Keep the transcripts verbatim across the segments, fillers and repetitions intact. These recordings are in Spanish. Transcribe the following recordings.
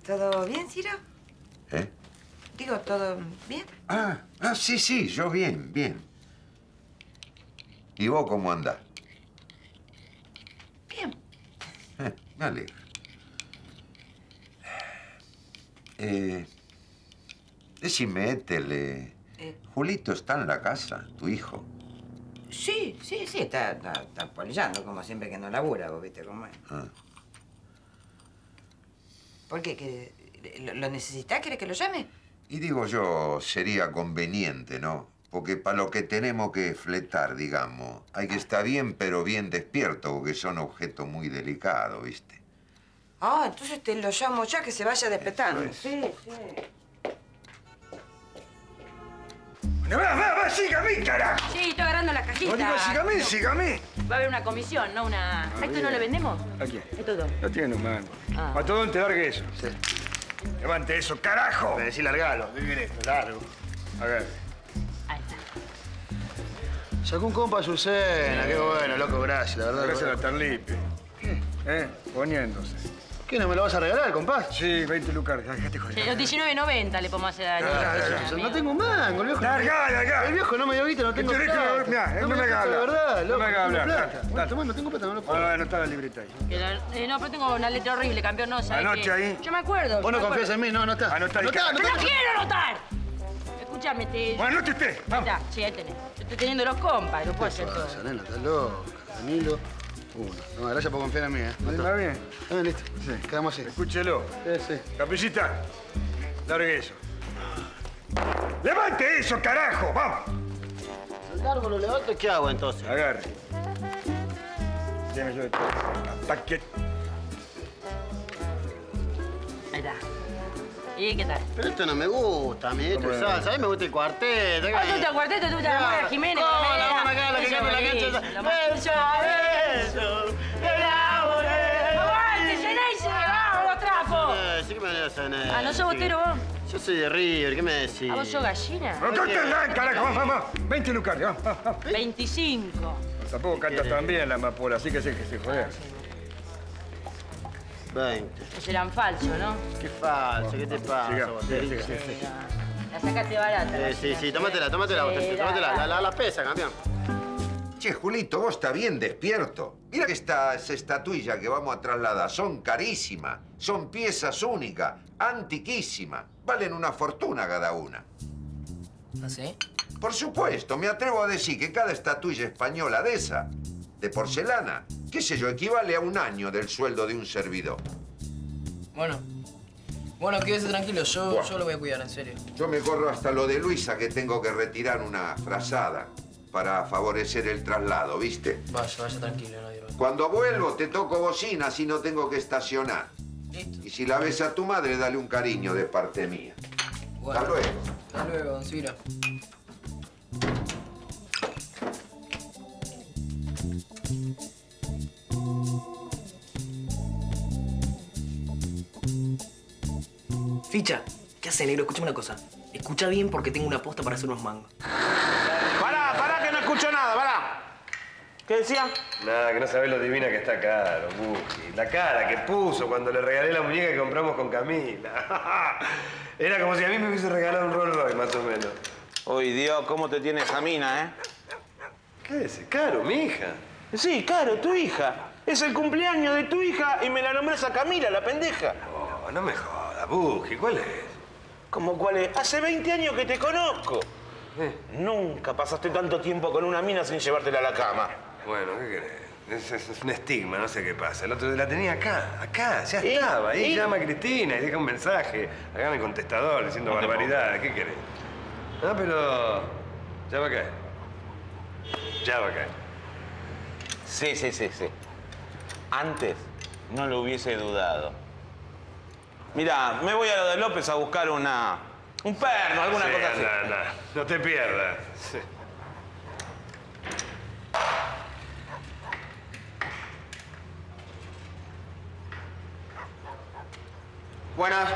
¿Todo bien, Ciro? ¿Eh? Digo, ¿todo bien? Ah, ah, sí, sí, yo bien, bien. ¿Y vos cómo andás? Bien. Eh, me alegro. Eh, decime, Ethel, eh, Eh. Julito está en la casa, tu hijo. Sí, sí, sí, está, está, está polillando, como siempre que no labura, vos viste cómo es. Ah. ¿Por qué? ¿Que lo, lo necesitás? ¿Querés que lo llame? Y digo yo, sería conveniente, ¿no? Porque para lo que tenemos que fletar, digamos, hay que estar bien, pero bien despierto, porque son objetos muy delicados, ¿viste? Ah, entonces te lo llamo ya, que se vaya despertando. Eso es. Sí, sí. Bueno, va, va, va, sígame, carajo. Sí, estoy agarrando la cajita. No digo, sígame, sígame. Va a haber una comisión, no una... ¿A esto no le vendemos? ¿A quién? Es todo. Lo tiene en mano. Ah. Matodón, largue eso. Sí. Levante eso, carajo. Me decís largalo. ¿Qué querés? Lo largo. A ver. Ahí está. Sacó un compa a Azucena. Qué bueno, loco, gracias. La verdad. Gracias a la Tarlipe. ¿Qué? ¿Eh? Poniéndose. ¿Qué, no me lo vas a regalar, compás? Sí, veinte lucas. Dejate Sí, joder. los diecinueve noventa le podemos hacer a Ah, ah, ah, No tengo mango, el viejo. Larga, larga. El viejo no me dio guita, no tengo Este plata. viejo, mirá, no me dio haga plata, de hablar. verdad, No loco. me haga tengo hablar. plata. Dale, Bueno, dale. tomá, no tengo plata, no lo puedo. Ah, no está la libreta ahí. Que la- eh, no, pero tengo una letra horrible, campeón, no, ¿sabes Anoche qué? ahí. Yo me acuerdo. Vos no confías en mí, no, no está. Anotá ahí, no está, carajo. no ¡Pero está. no quiero anotar! Escúchame, te... Bueno, anote usted. Ahí Vamos. está, sí, ahí tenés. Yo estoy teniendo los compas, lo puedo hacer todo. Pasa, nena, estás loca. Danilo, uno. No, gracias por confiar en mí, ¿eh? No ¿Le está. va bien? Ah, listo. Sí. Quedamos así. Escúchelo. Sí, sí. Capellita, largue eso. ¡Levante eso, carajo! ¡Vamos! Lo largo, lo levanto, ¿y qué hago entonces? Agarre. Déjame yo de todo. Ataque. Ahí está. ¿Y qué tal? Pero esto no me gusta, amiguito. ¿Cómo no? ¿Sabes? A mí me gusta el cuarteto. Ah, ¿tú te gusta el cuarteto? ¿Tú te gusta la María Jiménez? ¿Cómo? Pamela? La vamos a quedar la que Eso canta la es cancha bonito, esa. lo más- Beso a beso, el amor es- ¡Aguante, Ceneice! ¡Vamos, los trapos! Eh, sí que me dio Ceneice. Ah, ¿no sos botero vos? Yo soy de River, ¿qué me decís? ¿A vos sos gallina? ¡No cantes, carajo! ¡Vamos, vamos! veinte lucas, vamos, vamos, vamos. veinticinco. Tampoco canta tan bien la amapola, así que sí que se joder. veinte. Serán falsos, ¿no? Qué falso, ¿qué te pasa, Siga, boterito? siga, siga, siga. La sacaste barata. Sí, la sí, gallina. sí, tómatela, tómatela, Sí, boterito, tómatela. dale, La, la, dale. la pesa, campeón. Che, Julito, vos estás bien despierto. Mira que estas estatuillas que vamos a trasladar son carísimas. Son piezas únicas, antiquísimas. Valen una fortuna cada una. ¿Ah, sí? Por supuesto, me atrevo a decir que cada estatuilla española de esa, de porcelana, qué sé yo, equivale a un año del sueldo de un servidor. Bueno. Bueno, quédese tranquilo, yo, Buah. yo lo voy a cuidar, en serio. Yo me corro hasta lo de Luisa, que tengo que retirar una frazada para favorecer el traslado, ¿viste? Vaya, vaya tranquilo, no digo. Cuando vuelvo te toco bocina, así no tengo que estacionar. Listo. Y si la ves a tu madre, dale un cariño de parte mía. Bueno. Hasta luego. Hasta luego, don Ciro. Ficha, ¿qué hace, negro? Escúchame una cosa. Escucha bien porque tengo una posta para hacer unos mangos. Pará, pará, que no escucho nada, pará. ¿Qué decía? Nada, que no sabés lo divina que está Caro, Buki. La cara que puso cuando le regalé la muñeca que compramos con Camila. Era como si a mí me hubiese regalado un Rolls Royce, más o menos. Uy, Dios, ¿cómo te tiene esa mina, eh? ¿Qué es? Caro, mi hija. Sí, Caro, tu hija. Es el cumpleaños de tu hija y me la nombras a Camila, la pendeja. No, no me jodas, Buki. ¿Cuál es? ¿Cómo cuál es? Hace veinte años que te conozco. Eh. Nunca pasaste tanto tiempo con una mina sin llevártela a la cama. Bueno, ¿qué querés? Es, es- es un estigma, no sé qué pasa. El otro la tenía acá, acá, ya ¿Y? estaba. Ahí ¿Y? llama a Cristina y deja un mensaje. Acá en el contestador diciendo No te barbaridades. ¿Qué querés? Ah, pero... Ya va a caer. Ya va a caer. Sí, sí, sí, sí. Antes no lo hubiese dudado. Mira, me voy a lo de López a buscar una... un perno, alguna Sí, cosa así. anda, anda. No te pierdas. Sí. Buenas.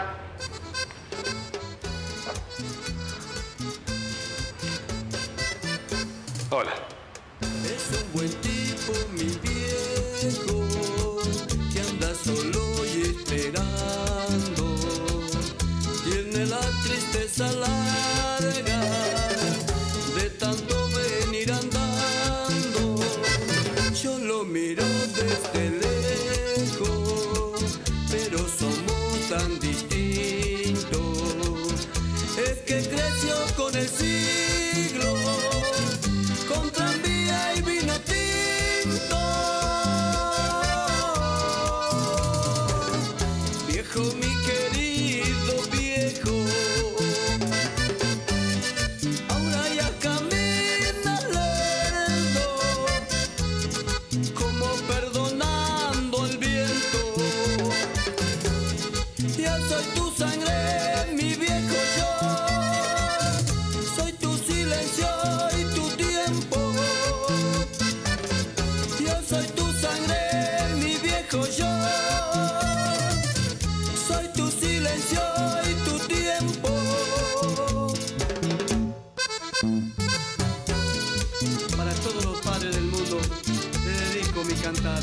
Hola. Es un buen tipo, mi viejo, que anda solo y esperando. camisa larga de tanto venir andando. Yo lo miro desde lejos, pero somos tan distintos. Es que creció con el siglo, con tranvía y vino tinto. Viejo, mi querido viejo, ahora ya caminas lerdo, como perdonando el viento. Ya soy tu sangre, mi viejo yo, soy tu silencio y tu tiempo. Yo soy tu sangre, mi viejo yo, soy tu silencio y tu tiempo. Para todos los padres del mundo, te dedico mi cantar.